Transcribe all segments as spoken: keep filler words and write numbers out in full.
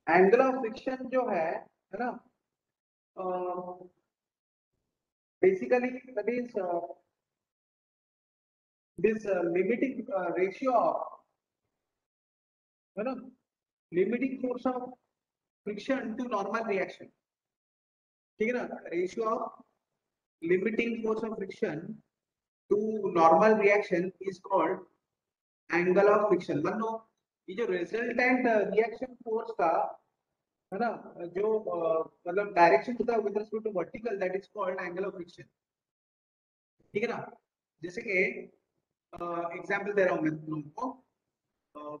Angle of friction जो है है ना, basically that is this limiting ratio of, है ना, limiting force of friction to normal reaction, ठीक है ना, ratio of limiting force of friction to normal reaction is called angle of friction. मान लो ये जो रिजल्टेंट रिएक्शन फोर्स का, है ना, जो uh, मतलब डायरेक्शन होता है with respect to vertical, that is called angle of friction, ठीक है ना। जैसे कि एग्जांपल दे रहा हूं मैं तुम लोगों को, uh,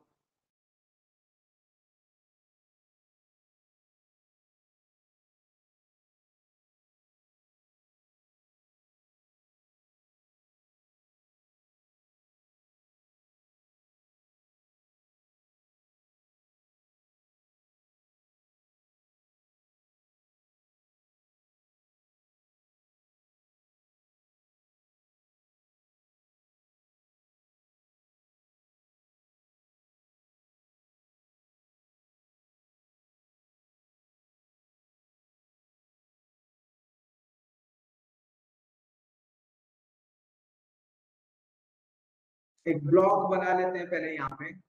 एक ब्लॉक बना लेते हैं पहले यहाँ पे।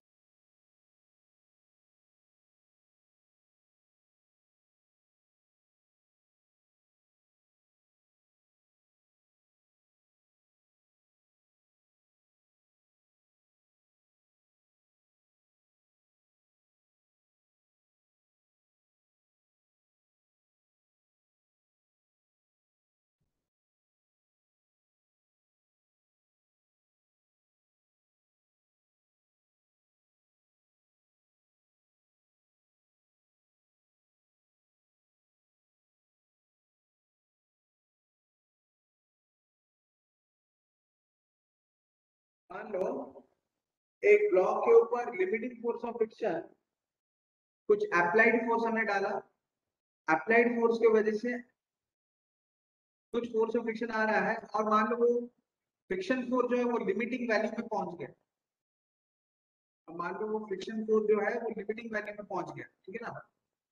मान लो एक ब्लॉक के ऊपर लिमिटिंग फोर्स ऑफ फ्रिक्शन, कुछ अप्लाइड फोर्स हमने डाला, अप्लाइड फोर्स की वजह से कुछ फोर्स ऑफ फ्रिक्शन आ रहा है, और मान लो वो फ्रिक्शन फोर्स जो है वो लिमिटिंग वैल्यू पे पहुंच गया। अब मान लो वो फ्रिक्शन फोर्स जो है वो लिमिटिंग वैल्यू पे पहुंच गया, ठीक है ना।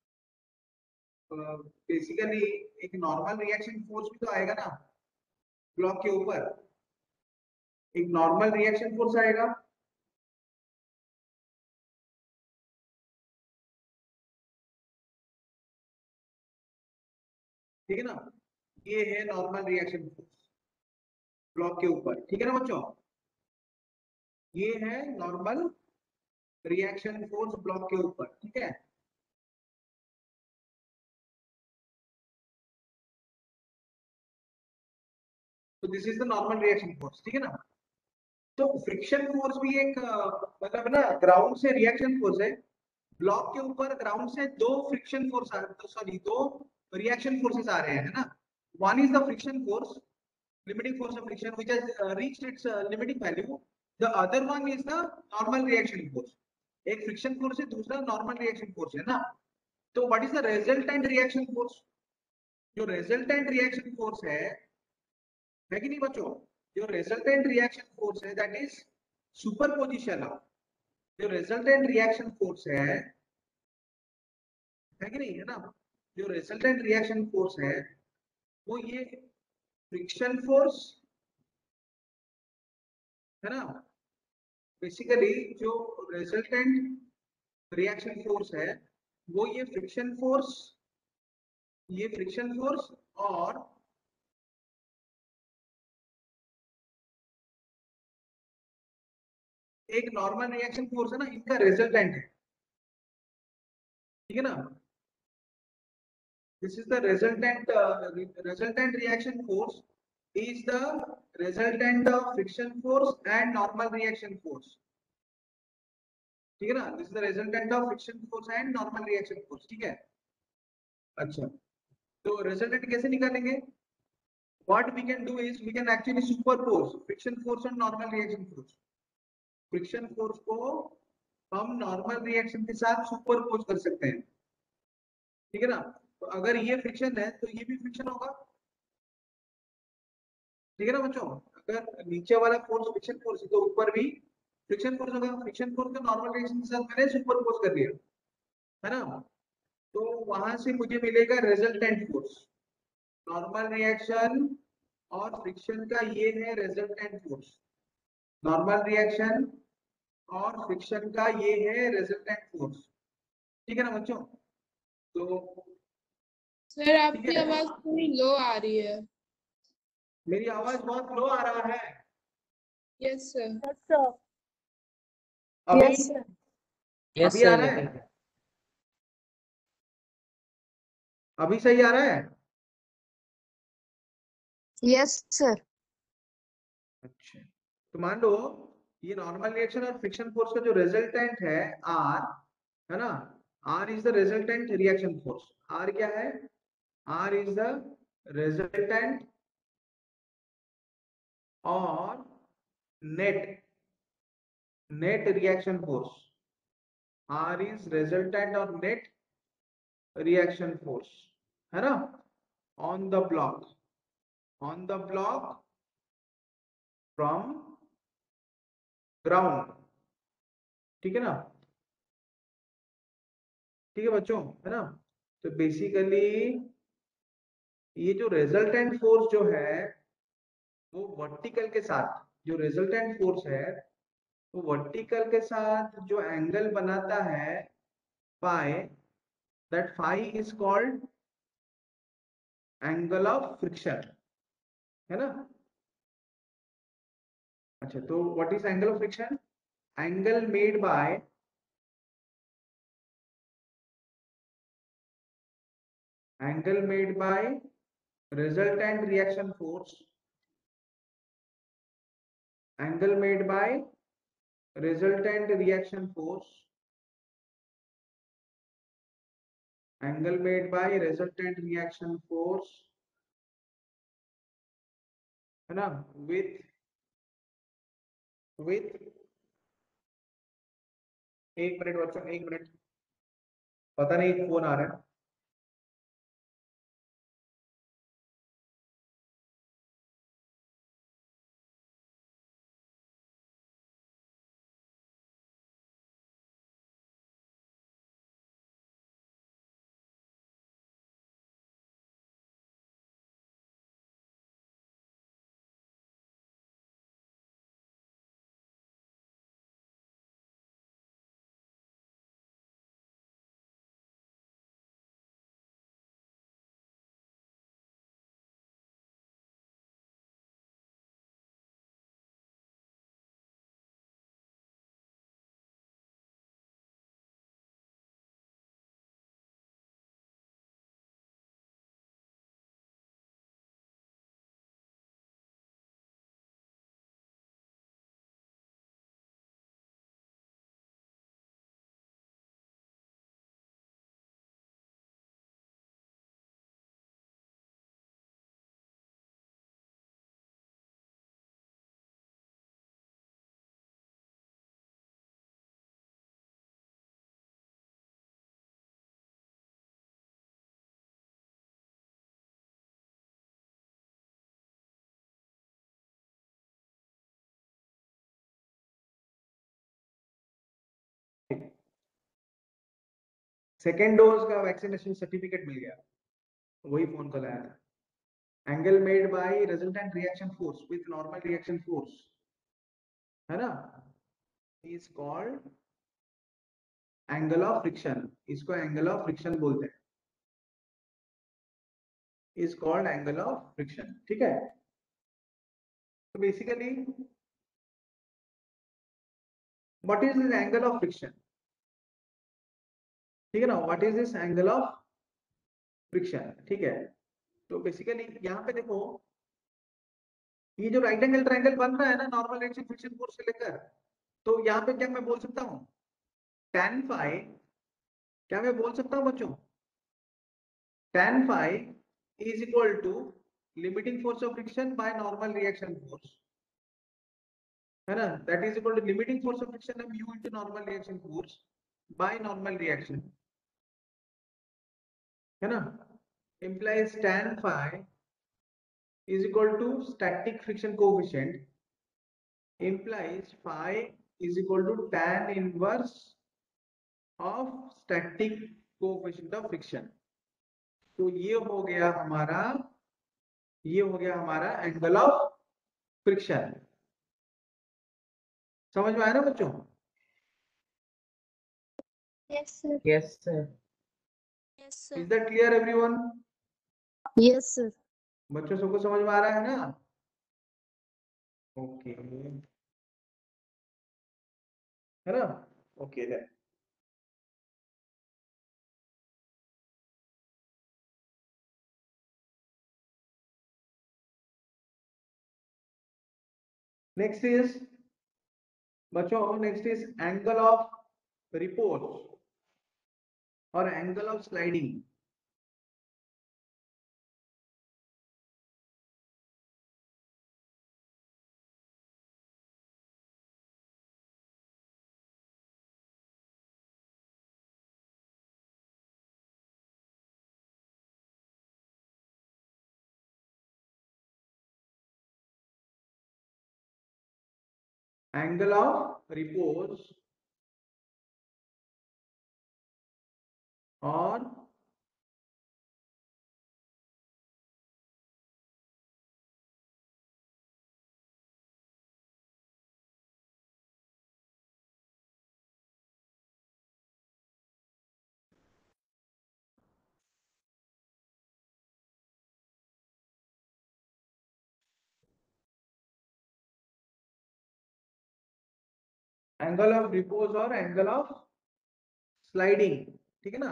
बेसिकली एक नॉर्मल रिएक्शन फोर्स भी तो आएगा ना ब्लॉक के ऊपर, एक नॉर्मल रिएक्शन फोर्स आएगा, ठीक है ना। ये है नॉर्मल रिएक्शन फोर्स ब्लॉक के ऊपर, ठीक है ना बच्चों। ये है नॉर्मल रिएक्शन फोर्स ब्लॉक के ऊपर, ठीक है। तो this is the normal reaction force, ठीक है ना। तो फ्रिक्शन फोर्स भी एक अ, मतलब ना ग्राउंड से रिएक्शन फोर्स है। ब्लॉक के ऊपर ग्राउंड से दो फ्रिक्शन फोर्स आ रहे, सॉरी दो रिएक्शन फोर्सेस आ रहे हैं, है ना। One is the friction force, limiting force of friction which has uh, reached its uh, limiting value. The other one is the normal reaction force. एक friction force है, दूसरा normal reaction force है ना। तो what is the resultant reaction force? जो resultant reaction force है है कि नहीं बच्चों, जो रिजल्टेंट रिएक्शन फोर्स है दैट इज सुपरपोजिशन ऑफ, जो रिजल्टेंट रिएक्शन फोर्स है है कि नहीं, है ना। जो रिजल्टेंट रिएक्शन फोर्स है वो ये फ्रिक्शन फोर्स, है ना। बेसिकली जो रिजल्टेंट रिएक्शन फोर्स है वो ये फ्रिक्शन फोर्स, ये फ्रिक्शन फोर्स और एक नॉर्मल रिएक्शन फोर्स है ना, इनका रिजल्टेंट है, ठीक है ना। This is the resultant, resultant reaction force is the resultant of friction force and normal reaction force, ठीक है ना। This is the resultant of friction force and normal reaction force, ठीक है। अच्छा, तो रिजल्टेंट कैसे निकालेंगे? what we can do is we can actually superpose friction force and normal reaction force। Friction force को हम नॉर्मल रिएक्शन के साथ सुपरपोज कर सकते हैं, ठीक है ना। तो अगर ये फ्रिक्शन है तो ये भी फ्रिक्शन होगा, ठीक है ना बच्चों। अगर नीचे वाला फोर्स फ्रिक्शन फोर्स है तो ऊपर भी फ्रिक्शन फोर्स होगा। फ्रिक्शन फोर्स को नॉर्मल रिएक्शन के साथ मैंने सुपरपोज कर दिया, है ना, तो वहां से मुझे मिलेगा रिजल्टेंट फोर्स। नॉर्मल रिएक्शन और फ्रिक्शन का ये है रिजल्टेंट फोर्स। नॉर्मल रिएक्शन और फ्रिक्शन का ये है रिजल्टेंट फोर्स। ठीक है ना बच्चों? तो सर ठीक आपकी है, आवाज थोड़ी लो आ रही है। मेरी आवाज बहुत लो आ रहा है यस सर। अभी? Yes sir. यस अभी आ सर, रहा है? अभी सही आ रहा है? Yes sir. अच्छा, तो मान लो ये नॉर्मल रिएक्शन और फ्रिक्शन फोर्स का जो रिजल्टेंट है आर, है ना, R is the resultant reaction force. R क्या है? आर इज द रिजल्टेंट और net net reaction force. R is resultant और नेट रिएक्शन फोर्स, है ना, on the block on the block from ground. ठीक है ना? ठीक है बच्चों, है ना? तो बेसिकली ये जो रिजल्टेंट फोर्स जो है वो वर्टिकल के साथ, जो रिजल्टेंट फोर्स है वो वर्टिकल के साथ जो एंगल बनाता है phi, that phi is called angle of friction, है ना? अच्छा, तो what is angle of friction? Angle made by angle made by resultant reaction force angle made by resultant reaction force angle made by resultant reaction force, है ना, with with एक minute बच्चों, एक minute, पता नहीं फोन आ रहा है। सेकेंड डोज का वैक्सीनेशन सर्टिफिकेट मिल गया, वही फोन कॉल आया था। Angle made by resultant reaction force with normal reaction force, है ना, is called angle of friction. इसको एंगल ऑफ फ्रिक्शन बोलते हैं, is called angle of friction. ठीक है, तो basically what is this angle of friction? ठीक है ना, what is this angle of friction? ठीक है, तो बेसिकली यहाँ पे देखो, ये जो राइट एंगल ट्रायंगल बन रहा है ना नॉर्मल रिएक्शन फ्रिक्शन फोर्स से लेकर, तो यहाँ पे क्या मैं बोल सकता हूँ tan phi, क्या मैं बोल सकता हूँ बच्चों tan phi is equal to limiting force of friction by normal reaction force, है ना, that is equal to limiting force of friction of mu into normal reaction force by normal reaction, है ना, implies tan phi is equal to static friction coefficient, implies phi is equal to tan inverse of static coefficient of friction. तो ये हो गया हमारा ये हो गया हमारा एंगल ऑफ फ्रिक्शन। समझ में आया ना बच्चों? Yes, sir. Yes, sir. Yes, is sir. That clear everyone? Yes, sir. बच्चों सबको समझ में आ रहा है ना? ओके, है ना? ओके देन नेक्स्ट इज बच्चों next is angle of repose और angle of sliding. Angle of repose और एंगल ऑफ रिपोज और एंगल ऑफ स्लाइडिंग, ठीक है ना?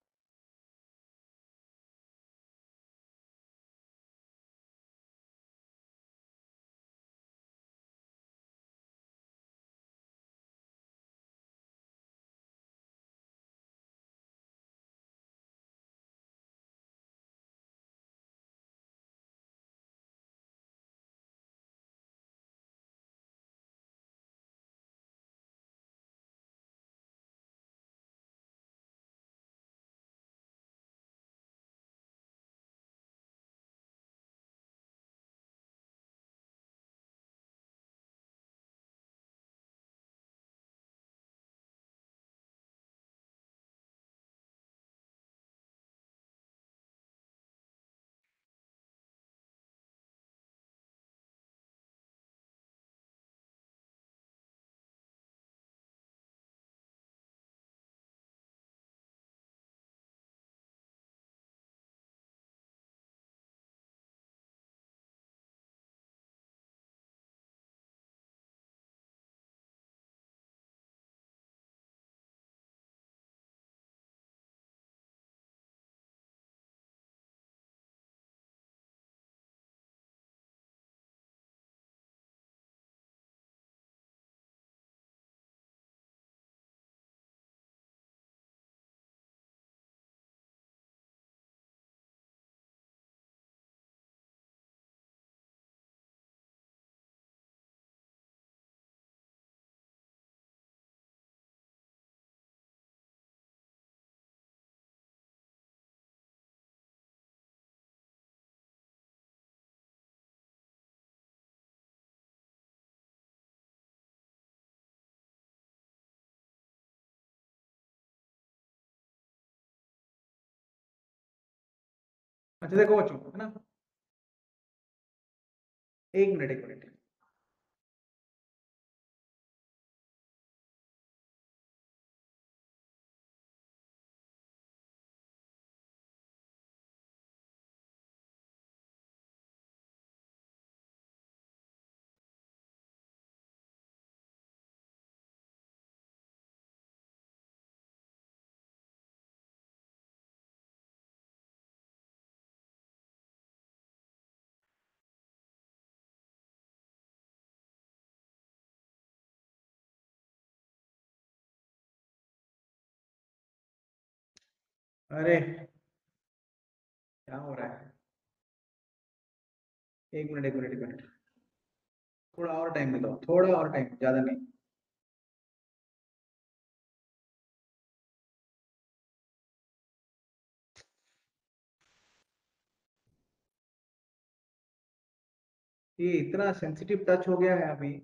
अच्छा देखो बच्चों, है ना? एक मिनट एक मिनट अरे क्या हो रहा है? एक मिनट एक मिनट एक मिनट थोड़ा और टाइम दो, थोड़ा और टाइम, ज्यादा नहीं। ये इतना सेंसिटिव टच हो गया है अभी।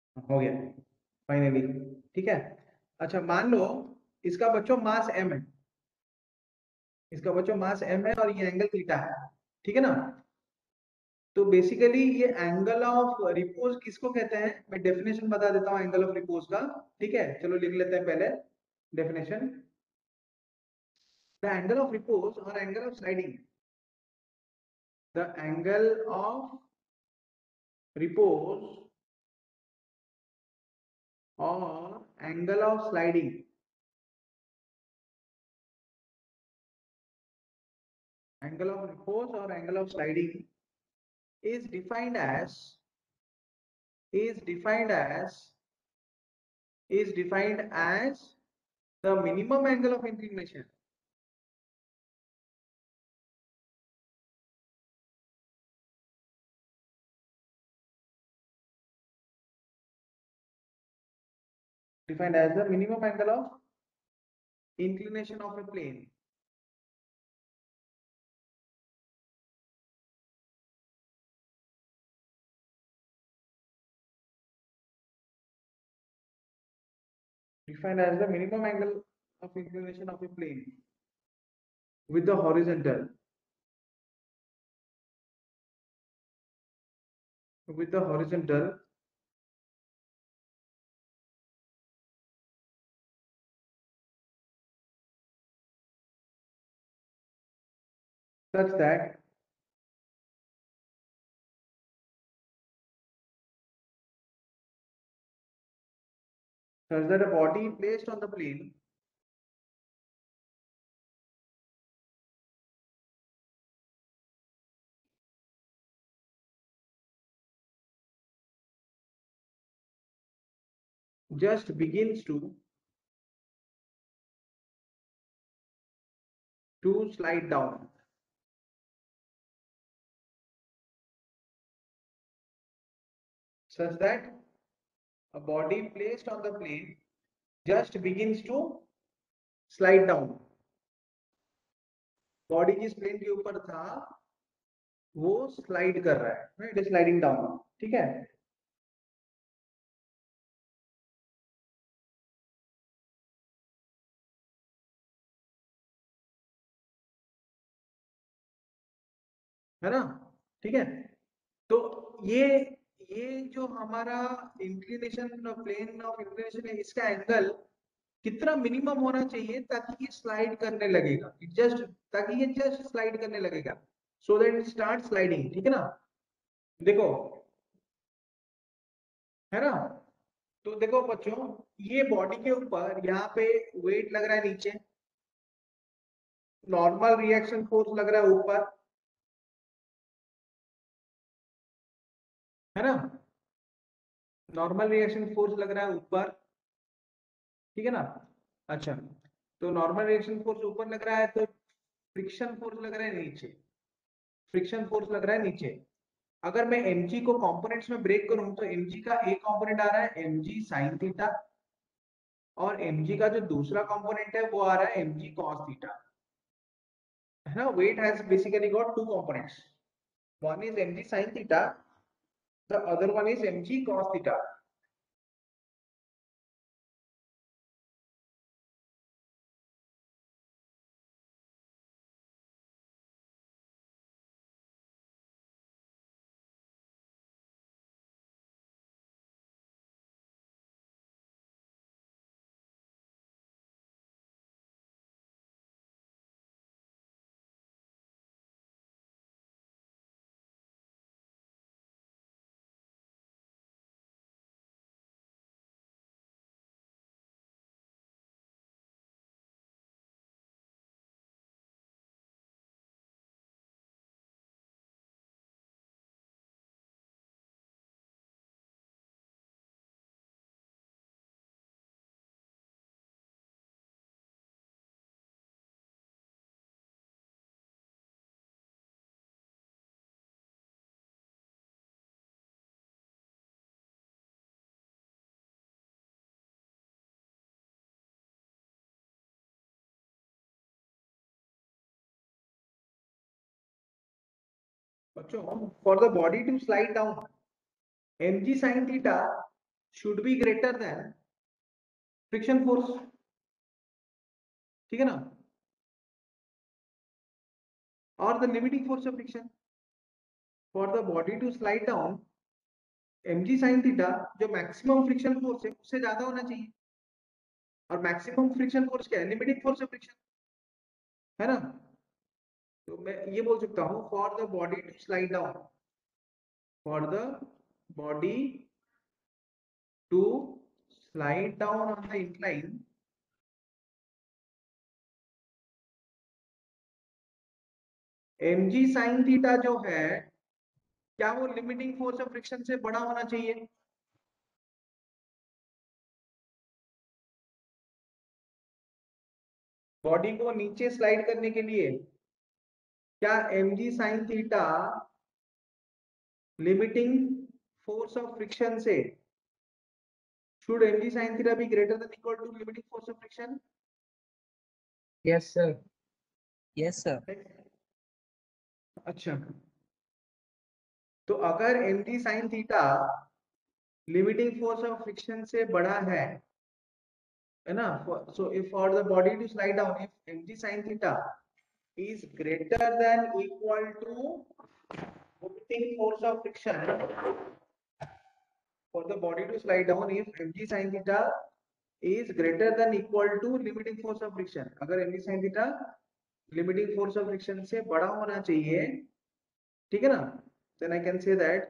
हो गया फाइनली, ठीक है। अच्छा मान लो इसका बच्चों मास m है, इसका बच्चों मास m है और ये एंगल थीटा है, ठीक है ना। तो बेसिकली ये एंगल ऑफ रिपोज किसको कहते हैं, मैं डेफिनेशन बता देता हूँ एंगल ऑफ रिपोज का, ठीक है। चलो लिख लेते हैं पहले definition. The angle of repose और angle of sliding, the angle of repose और angle of sliding angle of repose or angle of sliding is defined as is defined as is defined as the minimum angle of inclination defined as the minimum angle of inclination of a plane defined as the minimum angle of inclination of a plane with the horizontal with the horizontal such that such that a body placed on the plane just begins to to slide down such that a body placed on the plane just begins to slide down। Body जिस plane के ऊपर था वो slide कर रहा है, it is sliding down, ठीक है। है ना, ठीक है। तो ये ये जो हमारा इंक्लिनेशन प्लेन ऑफ इंक्लिनेशन है, इसका एंगल कितना मिनिमम होना चाहिए ताकि ये स्लाइड करने लगेगा, जस्ट ताकि ये जस्ट स्लाइड करने लगेगा, so that it start sliding, ठीक है ना। देखो, है ना। तो देखो बच्चों, ये बॉडी के ऊपर यहाँ पे वेट लग रहा है नीचे, नॉर्मल रिएक्शन फोर्स लग रहा है ऊपर, है ना। नॉर्मल रिएक्शन फोर्स लग रहा है ऊपर, ठीक है ना। अच्छा, तो नॉर्मल रिएक्शन फोर्स ऊपर लग रहा है, तो फ्रिक्शन फोर्स लग रहा है नीचे, फ्रिक्शन फोर्स लग रहा है नीचे। अगर मैं mg को कंपोनेंट्स में ब्रेक करूं तो mg का एक कंपोनेंट आ रहा है mg sin थीटा, और mg का जो दूसरा कंपोनेंट है वो आ रहा है mg cos थीटा, है ना। Weight has basically got two components, one is mg sin theta, the other one is mg cos theta. बच्चों, for the body to slide down mg sin theta should be greater than friction force, ठीक है ना, or the limiting force of friction. For the body to slide down, mg sin theta जो maximum friction force है उससे ज्यादा होना चाहिए, और मैक्सिमम फ्रिक्शन फोर्स क्या है, लिमिटिंग फोर्स ऑफ फ्रिक्शन, है ना. तो मैं ये बोल सकता हूँ for the body to slide down, for the body to slide down on the incline, mg sin theta जो है क्या वो लिमिटिंग फोर्स ऑफ फ्रिक्शन से बड़ा होना चाहिए. बॉडी को नीचे स्लाइड करने के लिए क्या mg sin theta limiting force of friction से, should mg sin theta be greater than equal to limiting force of friction? Yes, sir. Yes, sir. अच्छा, तो अगर mg sin theta limiting force of friction से बड़ा है, है ना, so if for the body to slide down, if mg sin theta is greater than equal to limiting force of friction, for the body to slide down, if mg sin theta is greater than equal to limiting force of friction, अगर mg sin theta limiting force of friction से बड़ा होना चाहिए, ठीक है ना, then I can say that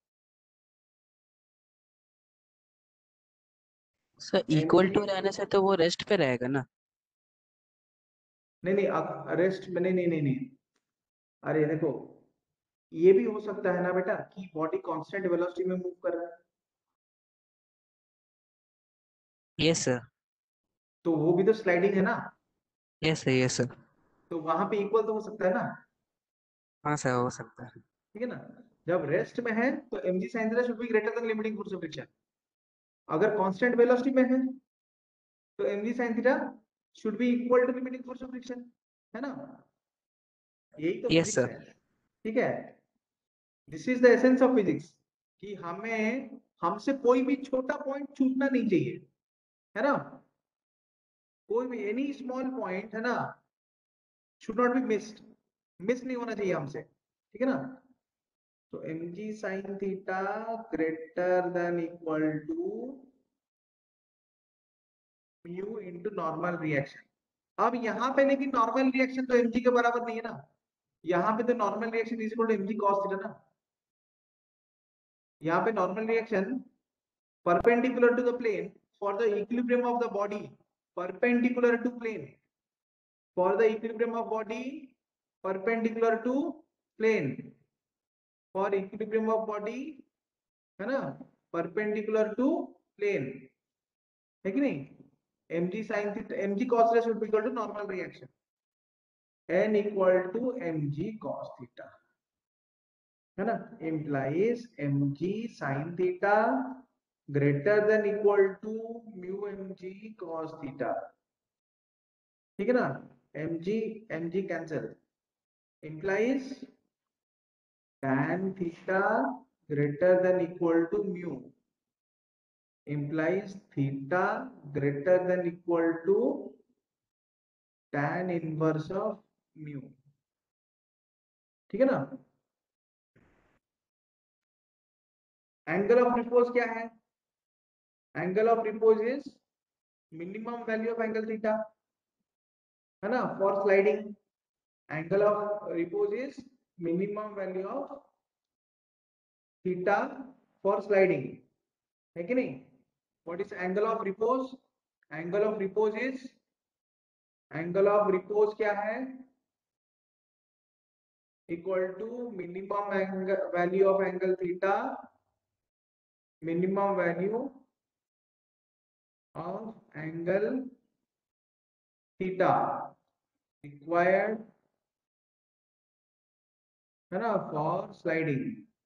sir equal to रहने से तो वो रेस्ट पे रहेगा ना. नहीं नहीं रेस्ट में नहीं नहीं नहीं नहीं अरे देखो, ये भी हो सकता है ना बेटा कि बॉडी कांस्टेंट वेलोसिटी में मूव कर रहा है, यस सर. तो वो भी तो स्लाइडिंग है ना, यस सर. Yes sir. तो वहां पे इक्वल तो हो सकता है ना, हाँ सर, हो सकता है. ठीक है ना. जब रेस्ट में है तो mg sin theta should be greater than limiting force of friction, अगर कांस्टेंट वेलोसिटी में है तो mg sin theta should be equal to limiting force of friction, है ना, यही तो Yes, फिजिक्स sir. है, ठीक है. This is the essence of physics कि हमें हमसे कोई भी छोटा पॉइंट छूटना नहीं चाहिए, है ना, कोई भी एनी स्मॉल पॉइंट, है ना, should not be missed, miss नहीं होना चाहिए हमसे, ठीक है ना. तो mg sin theta greater than equal to mu into normal reaction. अब यहाँ पे लेकिन नॉर्मल रिएक्शन तो mg के बराबर नहीं है ना, यहाँ पे तो normal reaction is equal to mg cos theta ना, यहाँ पे normal reaction perpendicular to the plane for the equilibrium of the body, perpendicular to plane for the equilibrium of body, perpendicular to plane for equilibrium of body, है ना, perpendicular to plane, है कि नहीं. mg sin theta, mg cos theta should be equal to normal reaction, n equal to mg cos theta, है ना, implies mg sin theta greater than equal to mu mg cos theta, ठीक है ना. mg mg cancel, implies tan theta greater than equal to mu, implies theta greater than equal to tan inverse of mu, ठीक है ना. Angle of repose क्या है, angle of repose is minimum value of angle theta, है ना, for sliding. Angle of repose is minimum value of theta for sliding, है कि नहीं. What is angle of repose, angle of repose is, angle of repose क्या है, equal to minimum value of angle theta, minimum value of angle theta required, है ना, for sliding.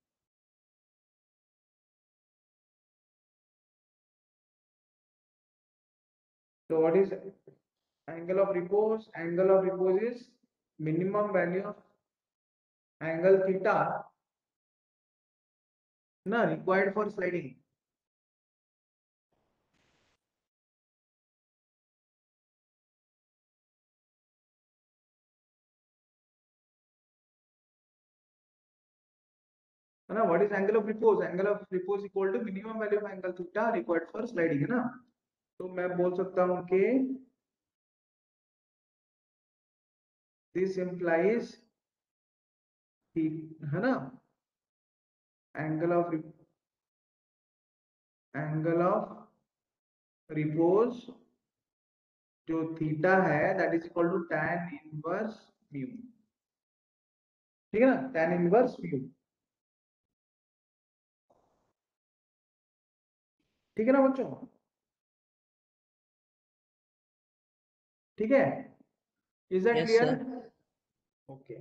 So what is angle of repose, angle of repose is minimum value of angle theta ना required for sliding. है ना, what is angle of repose, angle of repose equal to minimum value of angle theta required for sliding, है ना। तो मैं बोल सकता हूं कि दिस इंप्लाइज, है ना, angle of angle of repose जो थीटा है that is equal to tan inverse mu, ठीक है ना, tan इनवर्स म्यू, ठीक है ना बच्चों, ठीक है, is that Yes, clear? sir. Okay,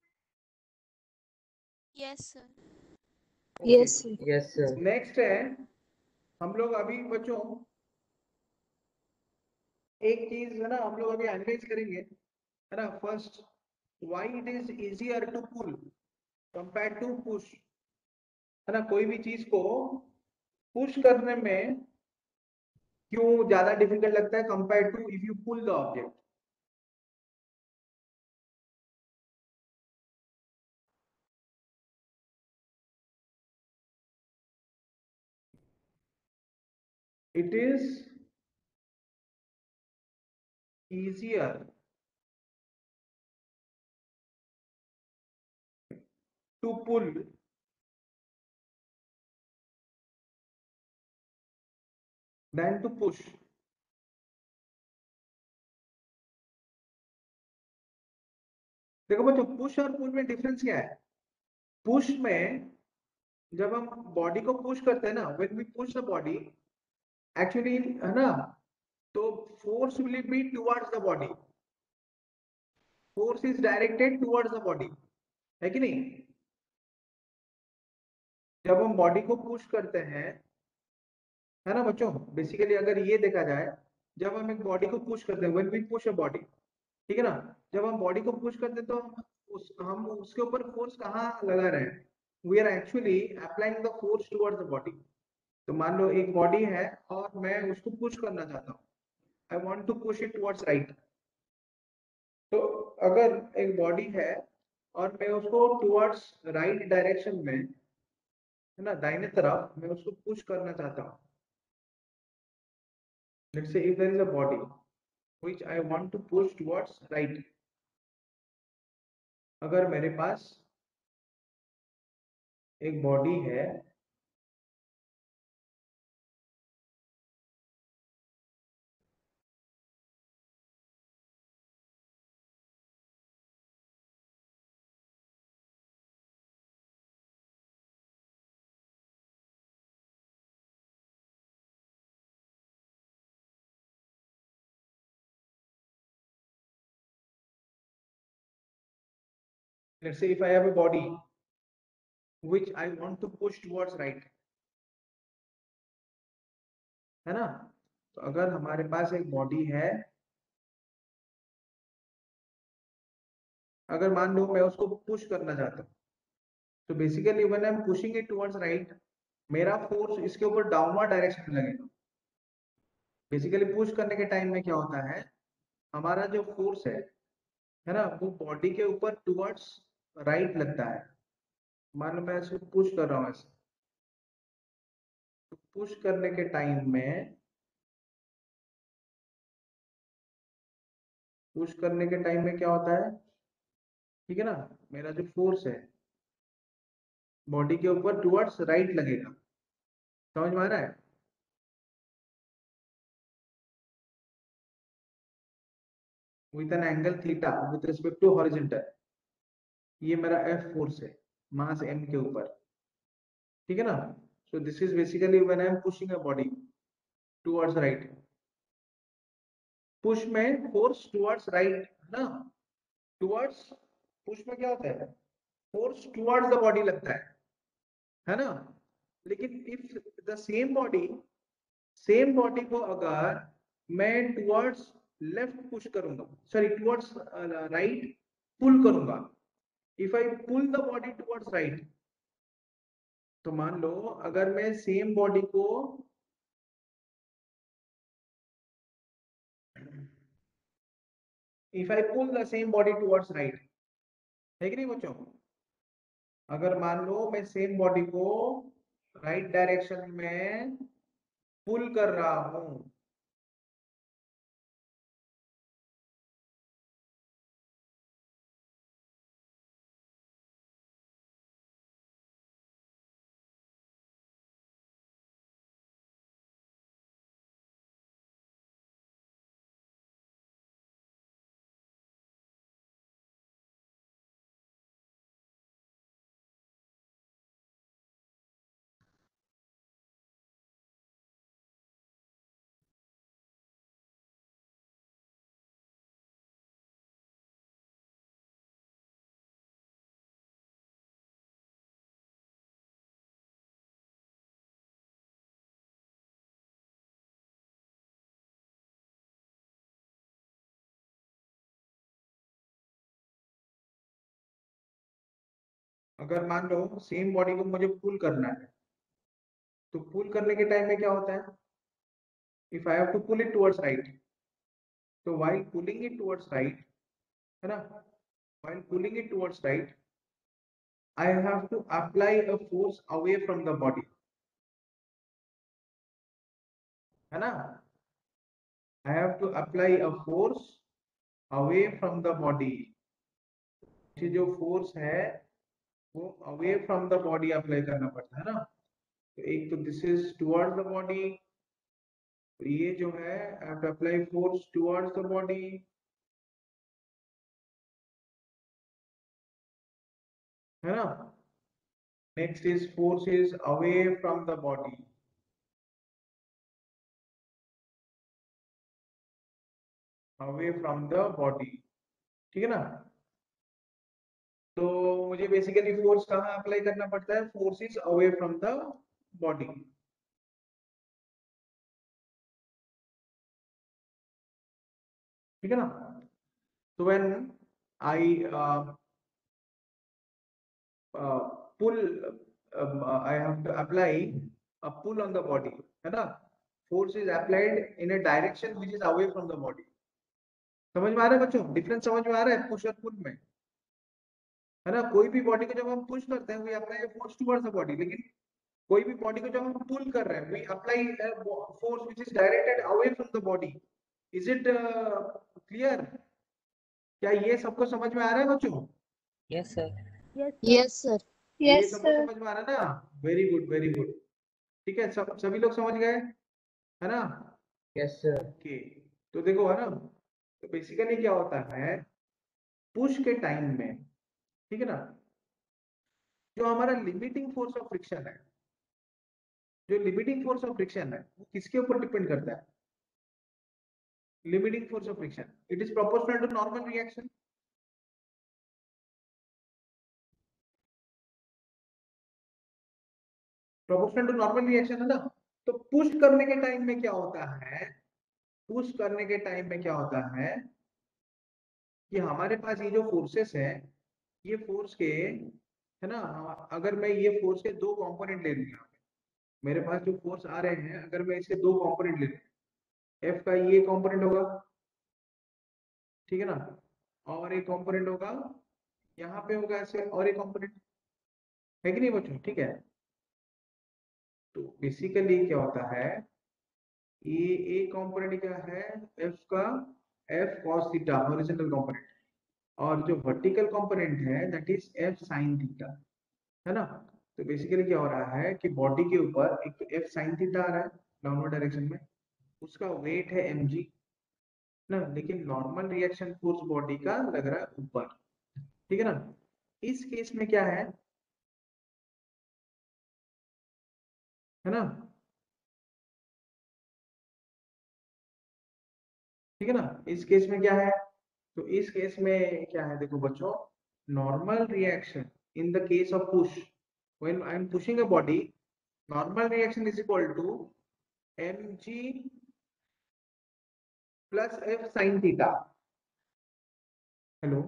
Yes, sir. Yes, sir. Yes, sir. Next है, हम लोग अभी बच्चों एक चीज है ना हम लोग अभी एनालाइज करेंगे, है ना। First, why it is easier to pull compare to push, है ना, कोई भी चीज को पुश करने में क्यों ज्यादा डिफिकल्ट लगता है compare to if you pull the object. It is easier to pull than to push. देखो बच्चों, पुश और पुल में डिफरेंस क्या है। पुश में जब हम बॉडी को पुश करते हैं ना, when we push the body actually, है ना, तो force will be towards the body, force is directed towards the body, है कि नहीं। जब हम बॉडी को पुश करते हैं, है ना बच्चों, बेसिकली अगर ये देखा जाए, जब हम एक बॉडी को पुश करते हैं, when we push a body, ठीक है ना, जब हम बॉडी को पुश करते हैं तो हम उस हम उसके ऊपर फोर्स कहाँ लगा रहे हैं, we are actually applying the force towards the body. तो मान लो एक बॉडी है और मैं उसको पुश करना चाहता हूँ, I want to push it towards right. तो अगर एक बॉडी है और मैं उसको टुवर्ड्स राइट डायरेक्शन में, है ना, दाहिने तरफ मैं उसको पुश करना चाहता हूँ, let's say if there is a body which I want to push towards right, अगर मेरे पास एक बॉडी है let's say if I have a body which I want to push towards right, है ना, तो अगर हमारे पास एक बॉडी है, अगर मान लो मैं उसको पुश करना चाहता हूँ, तो basically when I am pushing it towards right, मेरा फोर्स इसके ऊपर डाउनवर्ड डायरेक्शन में लगेगा। बेसिकली पुश करने के टाइम में क्या होता है, हमारा जो फोर्स है है ना, वो बॉडी के ऊपर टुवर्ड्स राइट लगता है। मान लो मैं इसको पुश कर रहा हूँ ऐसे, तो पुश करने के टाइम में पुश करने के टाइम में क्या होता है, ठीक है ना, मेरा जो फोर्स है बॉडी के ऊपर टुवर्ड्स राइट लगेगा। समझ में आ रहा है। With an angle theta with respect to horizontal, ये मेरा एफ फोर्स है मास एम के ऊपर, ठीक है ना। So this is basically when I am pushing a body towards right, push में फोर्स टुवर्ड्स राइट, है ना, टुवर्ड्स, पुश में क्या होता है, फोर्स टुवर्ड्स द बॉडी लगता है है ना। लेकिन if the same body, same body को अगर मैं टुवर्ड्स लेफ्ट पुश करूंगा, सॉरी टुवर्ड्स राइट पुल करूंगा, if I pull the body towards right, तो मान लो अगर मैं सेम बॉडी को if I pull the same body towards right, है कि नहीं बच्चों। अगर मान लो मैं सेम बॉडी को राइट डायरेक्शन में पुल कर रहा हूं, अगर मान लो सेम बॉडी को मुझे पुल करना है, तो पुल करने के टाइम में क्या होता है, if I have to pull it towards right, तो while pulling it towards right, है ना, while pulling it towards right, I have to apply a force away from the body, है ना, I have to apply a force away from the body, ये जो force है वो away from the body apply करना पड़ता है ना, तो एक तो this is towards the body, ये जो है I have to apply force towards the body, है ना, next is force is away from the body, away from the body, ठीक है ना। तो मुझे बेसिकली फोर्स कहाँ अप्लाई करना पड़ता है, force is away from the body, ठीक है ना। तो when I pull, I have to apply a pull on the body, है ना, force is applied in a direction which is away from the body. समझ में आ रहा है बच्चों, डिफरेंस समझ में आ रहा है पुश और पुल में, है ना। कोई भी बॉडी को जब हम पुश करते हैं we apply force towards the body, लेकिन कोई भी बॉडी को जब हम पुल कर रहे हैं we apply force which is directed away from the body. Is it clear? क्या ये सबको समझ में आ रहा है बच्चों? Yes sir. Yes, sir. ये Yes, सबको sir. समझ में आ रहा है ना, वेरी गुड वेरी गुड, ठीक है, सब सभी लोग समझ गए, है ना। Yes sir. ओके, तो देखो, है ना, तो बेसिकली क्या होता है पुश के टाइम में, ठीक है ना, जो हमारा लिमिटिंग फोर्स ऑफ फ्रिक्शन है, जो लिमिटिंग फोर्स ऑफ फ्रिक्शन है वो किसके ऊपर डिपेंड करता है, limiting force of friction, it is proportional to normal reaction, proportional to normal reaction, है ना। तो पुश करने के टाइम में क्या होता है, पुश करने के टाइम में क्या होता है कि हमारे पास ये जो फोर्सेस है, ये फोर्स के, है ना, अगर मैं ये फोर्स के दो कंपोनेंट ले लूँ, मेरे पास जो फोर्स आ रहे हैं अगर मैं इसके दो कंपोनेंट ले लूँ, एफ का ये कंपोनेंट होगा, ठीक है ना, और एक कंपोनेंट होगा यहाँ पे होगा ऐसे, और एक कंपोनेंट, है कि नहीं बच्चों, ठीक है। तो बेसिकली क्या होता है, ये एक कंपोनेंट क्या है, एफ का, F cos theta horizontal component, और जो वर्टिकल कंपोनेंट है that is F sine theta, है ना। तो बेसिकली क्या हो रहा है कि बॉडी के ऊपर एक तो एफ साइन थीटा आ रहा है डाउनवर्ड डायरेक्शन में, उसका वेट है एम जी ना, लेकिन नॉर्मल रिएक्शन फोर्स बॉडी का लग रहा है ऊपर, ठीक है ना। इस केस में क्या है है ना, ठीक है ना, इस केस में क्या है, तो इस केस में क्या है, देखो बच्चों, normal reaction in the case of push, when I am pushing a body, normal reaction is equal to M G plus F sine theta. Hello,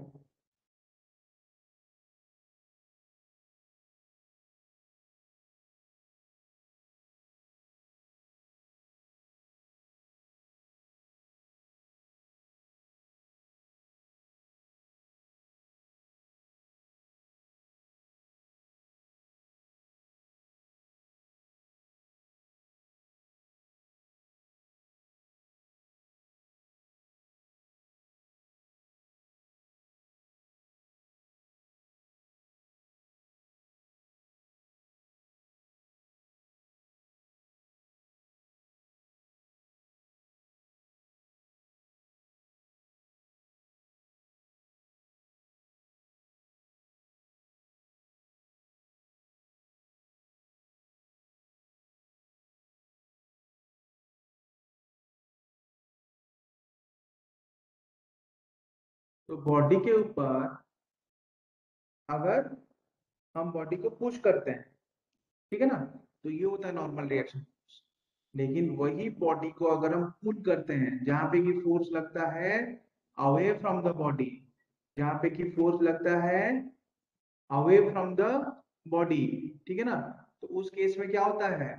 तो बॉडी के ऊपर अगर हम बॉडी को पुश करते हैं, ठीक है ना, तो ये होता है नॉर्मल रिएक्शन। लेकिन वही बॉडी को अगर हम पुल करते हैं, जहां पे की फोर्स लगता है अवे फ्रॉम द बॉडी, जहां पे की फोर्स लगता है अवे फ्रॉम द बॉडी, ठीक है ना, तो उस केस में क्या होता है,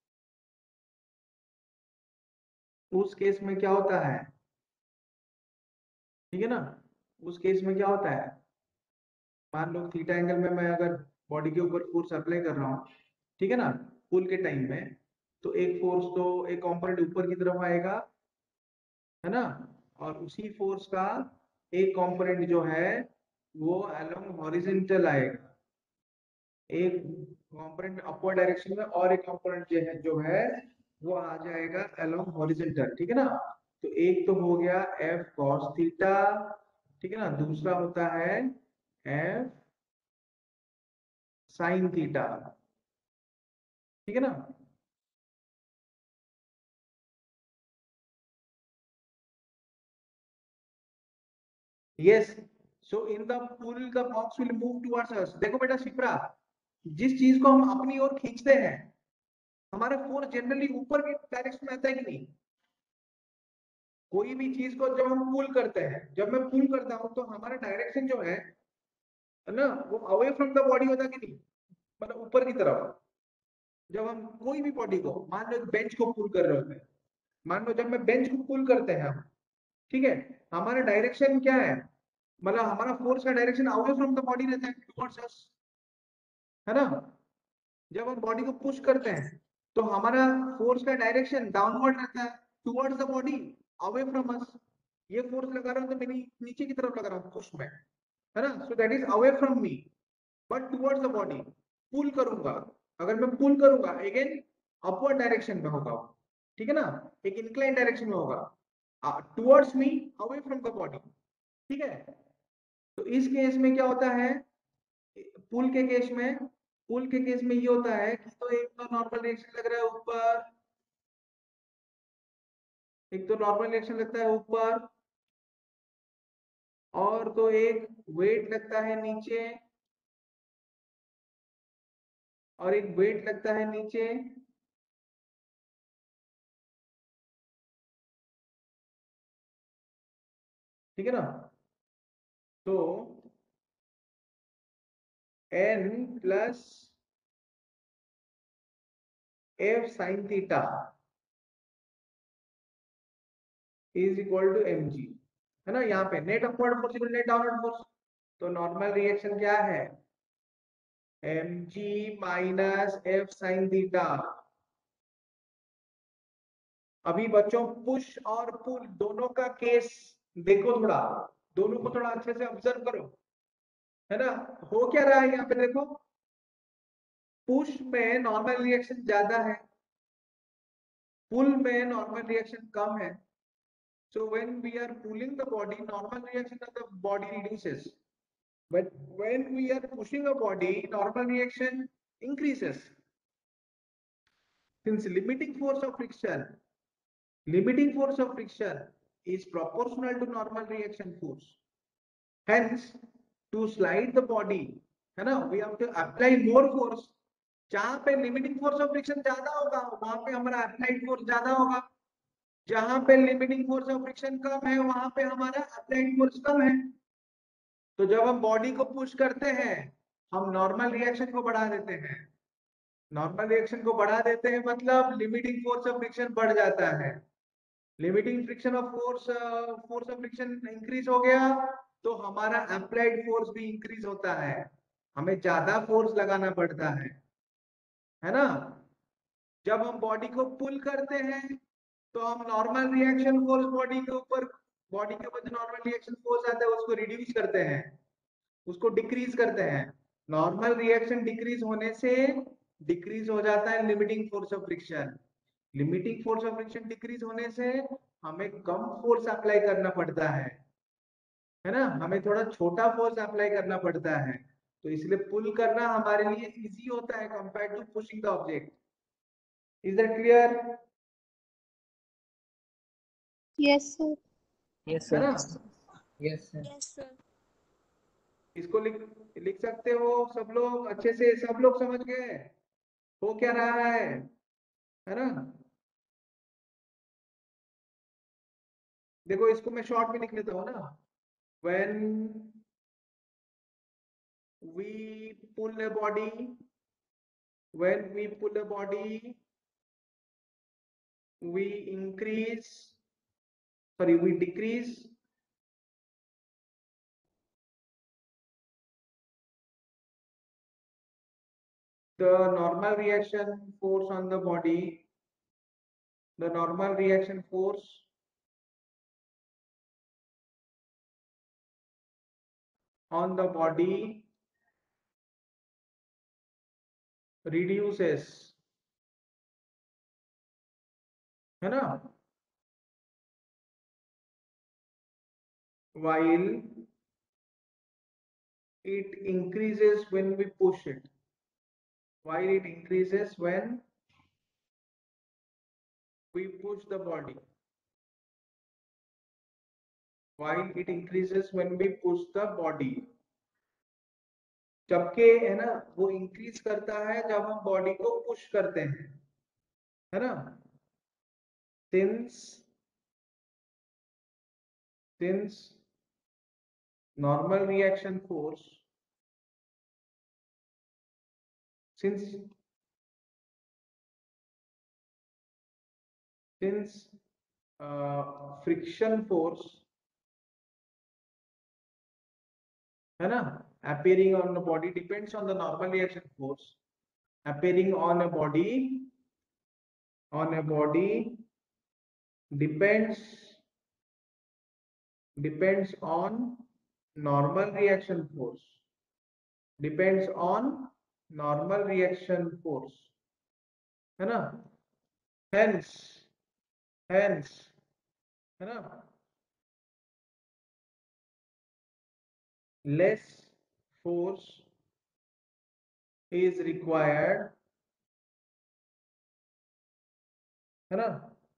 उस केस में क्या होता है, ठीक है ना, उस केस में क्या होता है, मान लो थीटा एंगल में मैं अगर बॉडी के ऊपर फोर्स अप्लाई कर रहा हूँ, ठीक है ना, पुल के टाइम में, तो एक फोर्स तो एक कंपोनेंट ऊपर की तरफ आएगा, है ना, और उसी फोर्स का एक कंपोनेंट जो है वो अलोंग हॉरिजॉन्टल आएगा, एक कंपोनेंट अपवर्ड डायरेक्शन में और एक कंपोनेंट जो है जो है वो आ जाएगा अलोंग हॉरिजॉन्टल, ठीक है ना। तो एक तो हो गया एफ कॉस थीटा, ठीक है ना, दूसरा होता है एफ साइन थीटा, ठीक है ना। Yes, so in the pull the box will move towards us. देखो बेटा शिप्रा, जिस चीज को हम अपनी ओर खींचते हैं, हमारा फोर्स जनरली ऊपर की डायरेक्शन में आता है कि नहीं। कोई भी चीज को जब हम पुल करते हैं, जब मैं पुल करता हूं तो हमारा डायरेक्शन जो है ना, वो अवे फ्रॉम द बॉडी होता है कि नहीं, मतलब ऊपर की तरफ। जब हम कोई भी बॉडी को, मान लो बेंच को पुल कर रहे होते हैं, मान लो जब मैं बेंच को पुल करते हैं हम, ठीक है, हमारा डायरेक्शन क्या है, मतलब हमारा फोर्स का direction away from the body रहता है टुवर्ड्स अस, है ना। जब हम बॉडी को पुश करते हैं तो हमारा फोर्स का डायरेक्शन डाउनवर्ड रहता है towards the body, away from us. ये फोर्स लगा रहा हूं तो मेरी नीचे की तरफ लगा रहा हूं पुश में, है ना, so that is away from me but towards the body. Pull करूंगा, अगर मैं पुल करूंगा अगेन अपवर्ड डायरेक्शन में होगा, ठीक है ना, एक इंक्लाइन डायरेक्शन में होगा towards me away from the body, ठीक है। तो इस केस में क्या होता है, पुल के केस में, पुल के केस में ये होता है कि तो एक तो नॉर्मल रिएक्शन लग रहा है ऊपर, एक तो नॉर्मल रिएक्शन लगता है ऊपर, और तो एक वेट लगता है नीचे, और एक वेट लगता है नीचे, ठीक है ना। तो n plus F sine theta is equal to M G, है ना। यहाँ पे net upward force equal net downward force, तो नॉर्मल रिएक्शन क्या है, M G minus F sine theta. अभी बच्चों पुश और पुल दोनों का केस देखो, थोड़ा दोनों को थोड़ा अच्छे से ऑब्जर्व करो, है ना। हो क्या रहा है यहाँ पे देखो, पुश में नॉर्मल रिएक्शन ज्यादा है, पुल में नॉर्मल रिएक्शन कम है। So when we are pulling the body, normal reaction of the body reduces. But when we are pushing a body, normal reaction increases. Since limiting force of friction, limiting force of friction is proportional to normal reaction force. Hence, to slide the body, है ना, we have to apply more force. जहां पे limiting force of friction ज्यादा होगा, वहां पे हमारा applied force ज्यादा होगा। जहां पे लिमिटिंग फोर्स ऑफ फ्रिक्शन कम है, वहां पे हमारा अप्लाइड फोर्स कम है। तो जब हम बॉडी को पुश करते हैं, हम नॉर्मल रिएक्शन को बढ़ा देते हैं, नॉर्मल रिएक्शन को बढ़ा देते हैं मतलब लिमिटिंग फोर्स ऑफ फ्रिक्शन बढ़ जाता है। Limiting friction of force force of friction increase हो गया तो हमारा अप्लाइड फोर्स भी इंक्रीज होता है, हमें ज्यादा फोर्स लगाना पड़ता है, है ना। जब हम बॉडी को पुल करते हैं तो हम नॉर्मल रिएक्शन फोर्स बॉडी के ऊपर, बॉडी के ऊपर जो नॉर्मल रिएक्शन फोर्स आता है उसको रिड्यूस करते हैं, उसको डिक्रीज करते हैं। नॉर्मल रिएक्शन डिक्रीज होने से डिक्रीज हो जाता है limiting force of friction, limiting force of friction decrease होने से हमें कम फोर्स अप्लाई करना पड़ता है है ना, हमें थोड़ा छोटा फोर्स अप्लाई करना पड़ता है। तो इसलिए पुल करना हमारे लिए इजी होता है compare to pushing the object. Is that clear? Yes, sir. Yes, है sir. ना। Yes sir. Yes, sir. इसको लिख लिख सकते हो सब लोग अच्छे से, सब लोग समझ गए हो क्या रहा है है ना? देखो इसको मैं शॉर्ट में लिख लेता हूं ना। When we pull a body, when we pull a body we increase, sorry, we decrease the normal reaction force on the body, the normal reaction force on the body reduces, है ना? While it increases when we push it, while it increases when we push the body, while it increases when we push the body, जबकि है ना वो increase करता है जब हम बॉडी को पुश करते हैं, है ना? since since normal reaction force, since since uh, friction force, है ना, appearing on the body depends on the normal reaction force appearing on a body, on a body depends depends on normal reaction force, depends on normal reaction force, है ना? hence hence है ना, less force is required, है ना?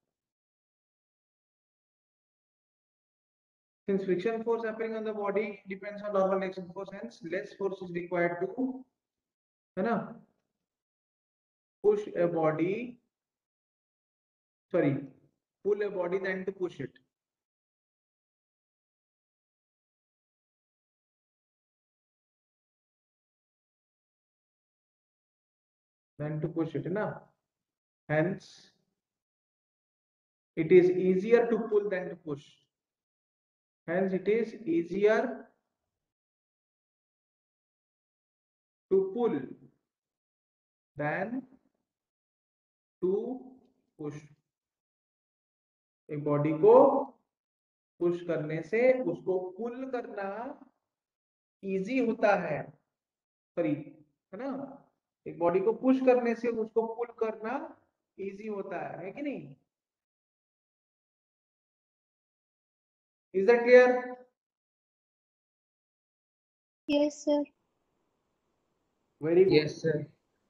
Since friction force appearing on the body depends on normal reaction force, hence less force is required to, है ना, push a body, sorry, pull a body than to push it. Than to push it, है ना? Hence, it is easier to pull than to push. Hence, it is easier to pull than to push. एक body को push करने से उसको पुल करना easy होता है, सॉरी, है ना? एक बॉडी को पुश करने से उसको पुल करना इजी होता है है कि नहीं? Is that clear? Yes, sir. Very good, Yes, sir.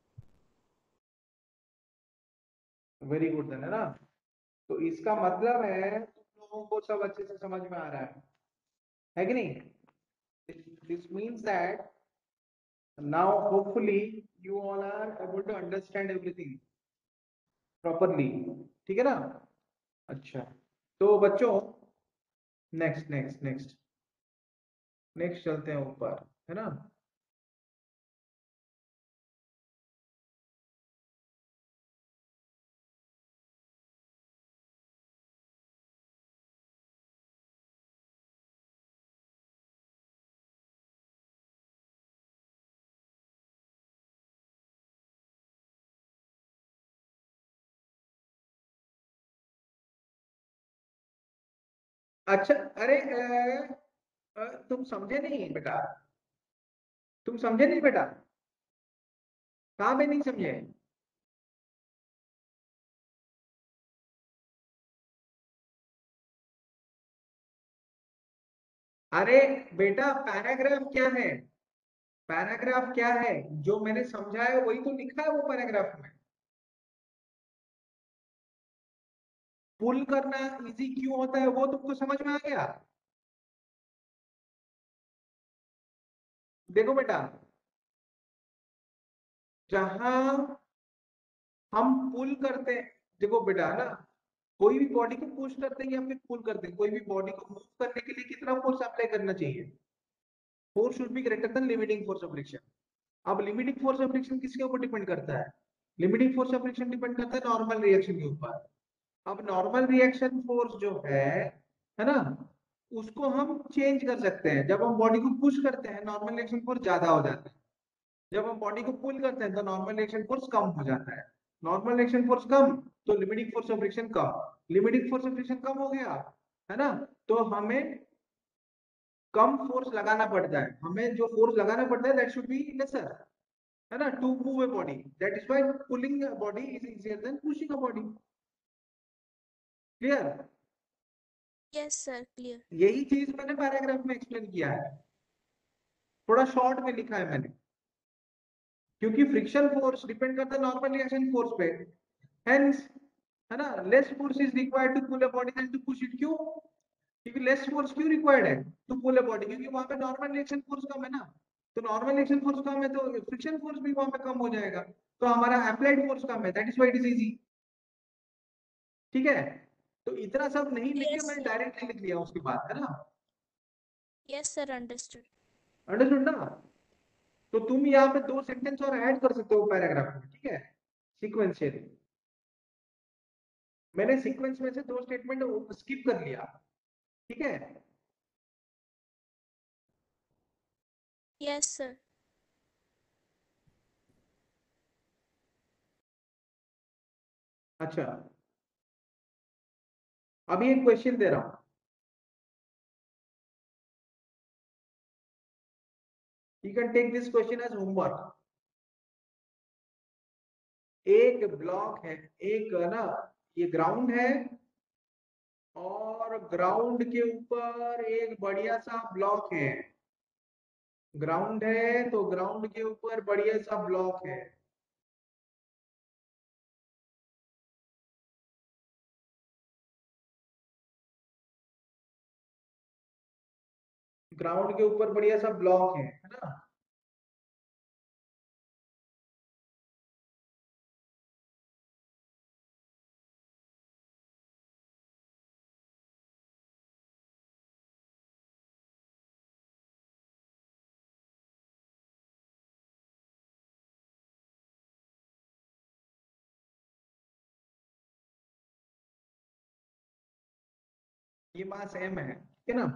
Very good, है ना? तो इसका मतलब है तुम लोगों को सब अच्छे से समझ में आ रहा है है कि नहीं? This means that now hopefully you all are able to understand everything properly, ठीक है ना? अच्छा, तो बच्चों नेक्स्ट नेक्स्ट नेक्स्ट नेक्स्ट चलते हैं ऊपर, है ना? अच्छा, अरे अ, अ, तुम समझे नहीं बेटा, तुम समझे नहीं बेटा, कहाँ पे नहीं समझे? अरे बेटा पैराग्राफ क्या है, पैराग्राफ क्या है? जो मैंने समझा है वही तो लिखा है वो पैराग्राफ में। पुल करना इजी क्यों होता है वो तुमको समझ में आ गया? देखो बेटा, जहां हम पुल करते हैं, देखो बेटा ना, कोई भी बॉडी को पुश करते हैं या फिर पुल करते हैं, कोई भी बॉडी को मूव करने के लिए कितना फोर्स अप्लाई करना चाहिए? Force should be greater than limiting force of friction. अब लिमिटिंग फोर्स ऑफ फ्रिक्शन किसके ऊपर डिपेंड करता है? Limiting force of friction depend करता है नॉर्मल रिएक्शन के ऊपर। अब नॉर्मल रिएक्शन फोर्स जो है है ना, उसको हम चेंज कर सकते हैं। जब हम बॉडी को पुश करते हैं नॉर्मल रिएक्शन फोर्स ज्यादा हो जाता है, जब हम बॉडी को पुल करते हैं तो नॉर्मल रिएक्शन फोर्स कम हो जाता है। नॉर्मल रिएक्शन फोर्स कम तो लिमिटिंग फोर्स ऑफ फ्रिक्शन कम, लिमिटिंग फोर्स ऑफ फ्रिक्शन कम हो गया है ना, तो हमें कम फोर्स लगाना पड़ता है। हमें जो फोर्स लगाना पड़ता है दैट शुड बी लेसर, है ना, to move a body. That is why pulling a body is easier than pushing a body. Clear? Yes, sir. Clear. यही चीज मैंने पैराग्राफ में एक्सप्लेन किया है, थोड़ा शॉर्ट में लिखा है मैंने, क्योंकि फ्रिक्शन फोर्स डिपेंड करता है नॉर्मल रिएक्शन फोर्स पे। हेंस, है ना, less force is required to pull a body than to push it. क्यों? क्योंकि लेस फोर्स क्यों रिक्वायर्ड है टू पुल अ बॉडी? क्योंकि वहां पे नॉर्मल रिएक्शन फोर्स कम है ना, तो नॉर्मल रिएक्शन फोर्स कम है तो फ्रिक्शन फोर्स भी वहां पे कम हो जाएगा, तो हमारा अप्लाइड फोर्स कम है। That is why it is easy. ठीक है, तो इतना सब नहीं लिख के Yes, मैंने sir. डायरेक्टली लिख लिया उसके बाद, है ना। Yes, sir. Understood. अंडरस्टूड ना? तो तुम यहाँ पे दो सेंटेंस और ऐड कर सकते हो पैराग्राफ में, ठीक है, सीक्वेंशियली। मैंने सीक्वेंस में से दो स्टेटमेंट स्किप कर लिया, ठीक है। Yes, sir. अच्छा, अभी एक क्वेश्चन दे रहा हूं, you can take this question as homework। एक ब्लॉक है, एक ना, ये ग्राउंड है और ग्राउंड के ऊपर एक बढ़िया सा ब्लॉक है। ग्राउंड है तो ग्राउंड के ऊपर बढ़िया सा ब्लॉक है। ग्राउंड के ऊपर बढ़िया सा ब्लॉक है है ना। ये मास एम है, ठीक है ना।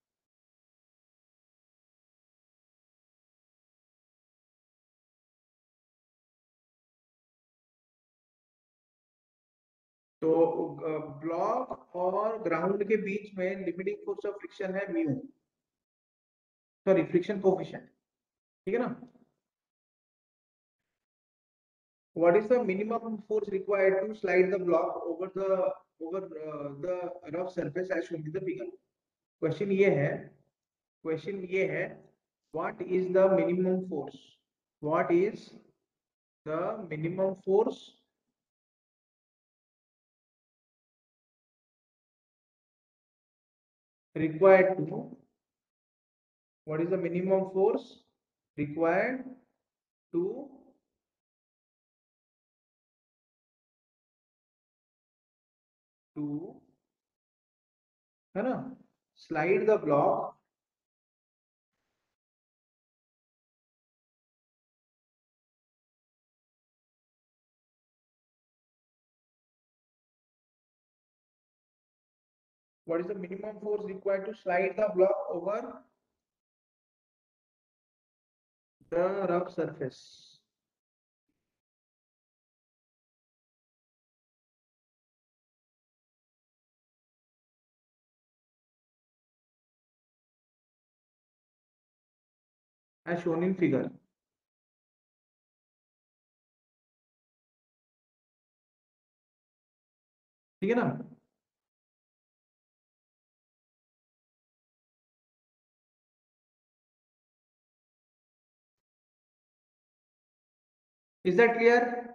तो ब्लॉक और ग्राउंड के बीच में लिमिटिंग फोर्स ऑफ फ्रिक्शन है म्यू, सॉरी फ्रिक्शन कोफिशिएंट, ठीक है ना। What is the minimum force required to slide the block over the over uh, the rough surface as shown in the figure? Question ये है, question ये है, what is the minimum force? What is the minimum force required to? What is the minimum force required to to है ना, slide the block what is the minimum force required to slide the block over the rough surface? As shown in figure, ठीक है ना। Is that clear?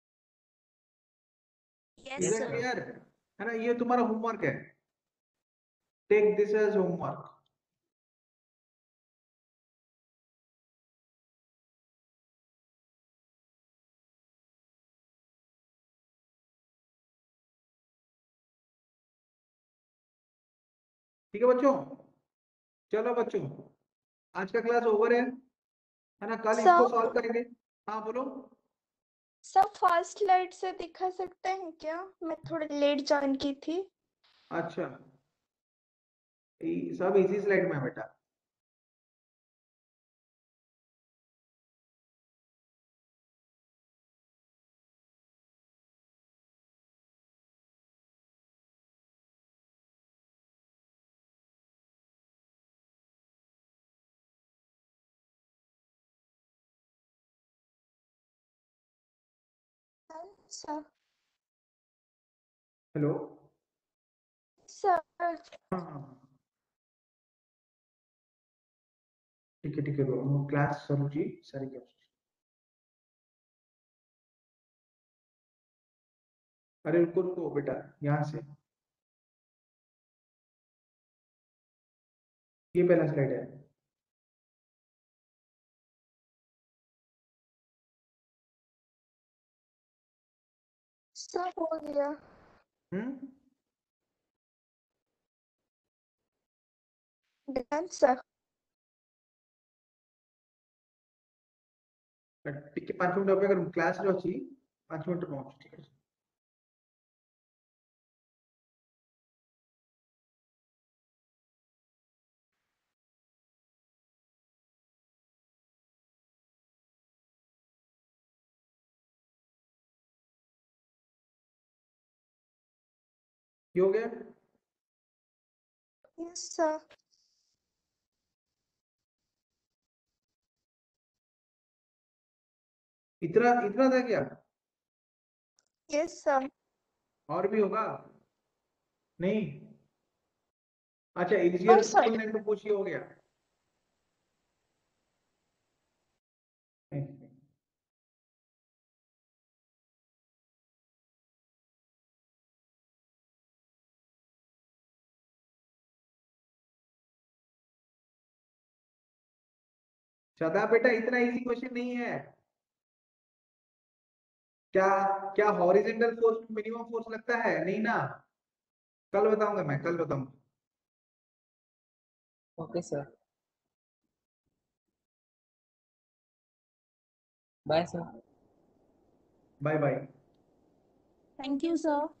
Yes, Is Yes, that sir. sir. clear? है ना, ये तुम्हारा homework है। Take this as homework. ठीक है बच्चों, चलो बच्चों, आज का क्लास ओवर है है ना? कल इसको सर सॉल्व करेंगे। हाँ बोलो। सर फर्स्ट स्लाइड से दिखा सकते हैं क्या? मैं थोड़ा लेट ज्वाइन की थी। अच्छा, ई- सब इजी स्लाइड में है बेटा। Sir hello. सर हाँ हाँ, ठीक है ठीक है, क्लास सरुचि सारी क्या? अरे रुको रुको बेटा, यहाँ से ये पहला स्लाइड है। सर हो गया। Hmm, done sir. ଟିକେ ପାଞ୍ଚ ମିନିଟ୍ ଅପେକ୍ଷା କରନ୍ତୁ, କ୍ଲାସରେ ଅଛି, ପାଞ୍ଚ ମିନିଟ୍ ପହଞ୍ଚୁ। ଠିକ ଅଛି। ये हो गया? Yes sir. इतना इतना था क्या? Yes sir. और भी होगा? नहीं? अच्छा, और इजियर सर स्कूल ने तो पूछ, ये हो गया? नहीं। सदा बेटा, इतना इजी क्वेश्चन नहीं है। क्या क्या हॉरिजेंटल फोर्स मिनिमम फोर्स लगता है? नहीं ना। कल बताऊंगा, मैं कल बताऊंगा। Okay sir, bye sir. Bye bye. Thank you, sir.